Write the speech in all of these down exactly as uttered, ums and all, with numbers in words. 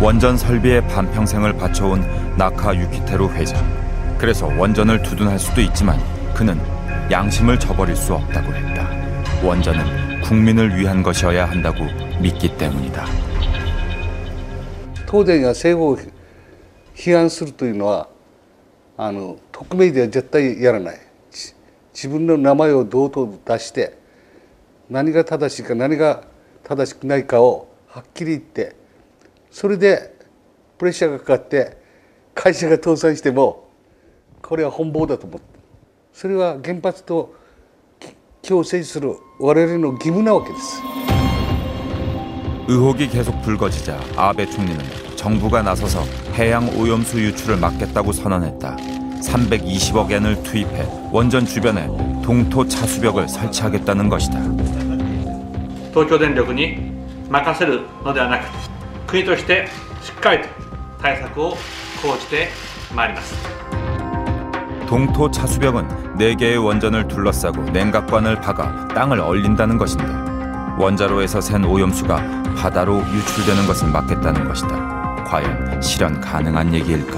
원전 설비에 반평생을 바쳐온 나카 유키테루 회장. 그래서 원전을 두둔할 수도 있지만 그는 양심을 저버릴 수 없다고 했다. 원전은 국민을 위한 것이어야 한다고 믿기 때문이다. 東電や政府を批判するというのはあの匿名では絶対やらない。自分の名前を堂々と出して何が正しいか何が正しくないかをはっきり言って、それでプレッシャーがかかって会社が倒産してもこれは本望だと思った。それは原発と共生する我々の義務なわけです。 의혹이 계속 불거지자 아베 총리는 정부가 나서서 해양 오염수 유출을 막겠다고 선언했다. 삼백이십억 엔을 투입해 원전 주변에 동토 차수벽을 설치하겠다는 것이다. 東京電力に任せるのではなく、国としてしっかりと対策を講じてまいります。 동토 차수벽은 네 개의 원전을 둘러싸고 냉각관을 박아 땅을 얼린다는 것인데 원자로에서 샌 오염수가 바다로 유출되는 것을 막겠다는 것이다. 과연 실현 가능한 얘기일까?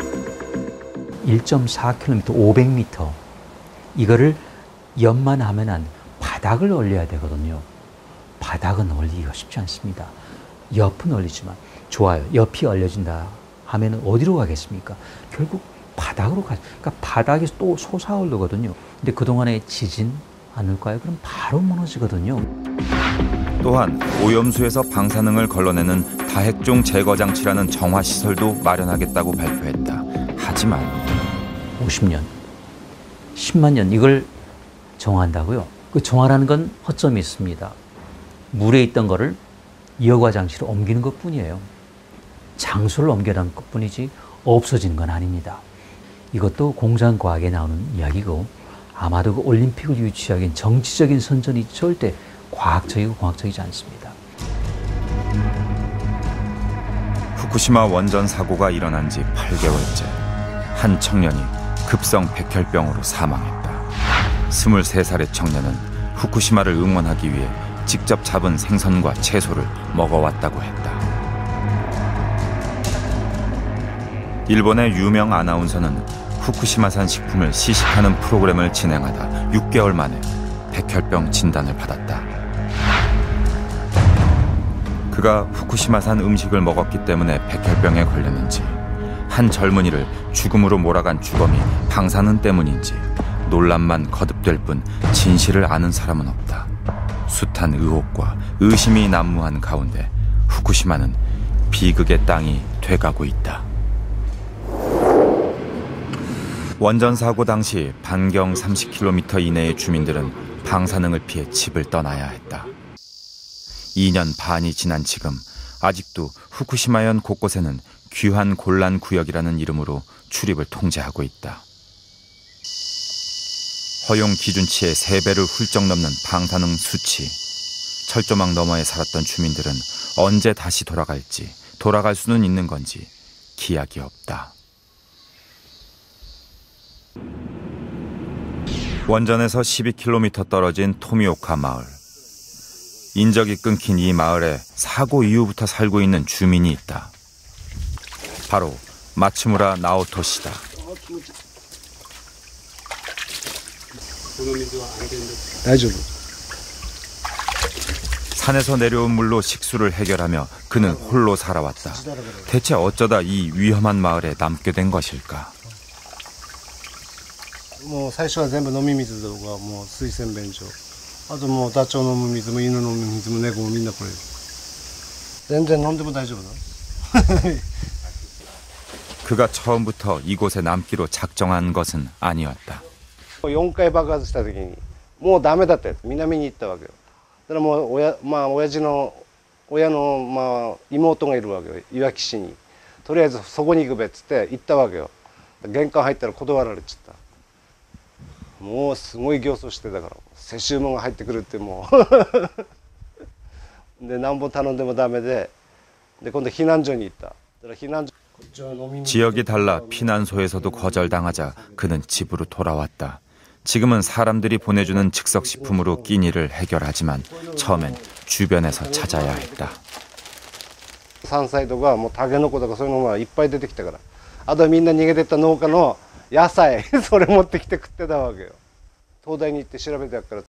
일 점 사 킬로미터, 오백 미터 이거를 옆만 하면 안 바닥을 얼려야 되거든요. 바닥은 얼리기가 쉽지 않습니다. 옆은 얼리지만 좋아요. 옆이 얼려진다 하면 어디로 가겠습니까? 결국 바닥으로 가. 그러니까 바닥에서 또 솟아오르거든요. 근데 그동안에 지진 않을까요? 그럼 바로 무너지거든요. 또한 오염수에서 방사능을 걸러내는 다핵종 제거 장치라는 정화 시설도 마련하겠다고 발표했다. 하지만 오십 년, 십만 년 이걸 정화한다고요? 그 정화라는 건 허점이 있습니다. 물에 있던 거를 여과 장치로 옮기는 것뿐이에요. 장소를 옮겨놓은 것뿐이지 없어지는 건 아닙니다. 이것도 공상과학에 나오는 이야기고 아마도 그 올림픽을 유치하기 위한 정치적인 선전이 절대 과학적이고 공학적이지 않습니다. 후쿠시마 원전 사고가 일어난 지 팔 개월째. 한 청년이 급성 백혈병으로 사망했다. 스물세 살의 청년은 후쿠시마를 응원하기 위해 직접 잡은 생선과 채소를 먹어왔다고 했다. 일본의 유명 아나운서는 후쿠시마산 식품을 시식하는 프로그램을 진행하다 육 개월 만에 백혈병 진단을 받았다. 그가 후쿠시마산 음식을 먹었기 때문에 백혈병에 걸렸는지, 한 젊은이를 죽음으로 몰아간 주범이 방사능 때문인지 논란만 거듭될 뿐 진실을 아는 사람은 없다. 숱한 의혹과 의심이 난무한 가운데 후쿠시마는 비극의 땅이 돼가고 있다. 원전 사고 당시 반경 삼십 킬로미터 이내의 주민들은 방사능을 피해 집을 떠나야 했다. 이 년 반이 지난 지금 아직도 후쿠시마현 곳곳에는 귀환 곤란 구역이라는 이름으로 출입을 통제하고 있다. 허용 기준치의 세 배를 훌쩍 넘는 방사능 수치. 철조망 너머에 살았던 주민들은 언제 다시 돌아갈지, 돌아갈 수는 있는 건지 기약이 없다. 원전에서 십이 킬로미터 떨어진 토미오카 마을. 인적이 끊긴 이 마을에 사고 이후부터 살고 있는 주민이 있다. 바로 마츠무라 나오토 씨다. 산에서 내려온 물로 식수를 해결하며 그는 홀로 살아왔다. 대체 어쩌다 이 위험한 마을에 남게 된 것일까? もう最初は全部飲み水がもう水洗便所、あともうダチョウ飲む水も犬飲む水も猫もみんなこれ全然飲んでも大丈夫な。 그가 처음부터 이곳에 남기로 작정한 것은 아니었다. よんかい爆発した時にもうダメだって南に行ったわけよ。だからもう親まあ親父の親のまあ妹がいるわけよ、いわき市に。とりあえずそこに行くべっつって行ったわけよ。玄関入ったら断られちゃった。もうすごい形相してたから、世襲もが入ってくるってもうで何本頼んでもダメで、で今度避難所に行った。 지역이 달라 피난소에서도 거절당하자 그는 집으로 돌아왔다. 지금은 사람들이 보내주는 즉석식품으로 끼니를 해결하지만 처음엔 주변에서 찾아야 했다. 山菜とかもうタケノコとかそういうのがいっぱい出てきたから、あとはみんな逃げてった農家の野菜それ持ってきて食ってたわけよ。東大に行って調べてやっから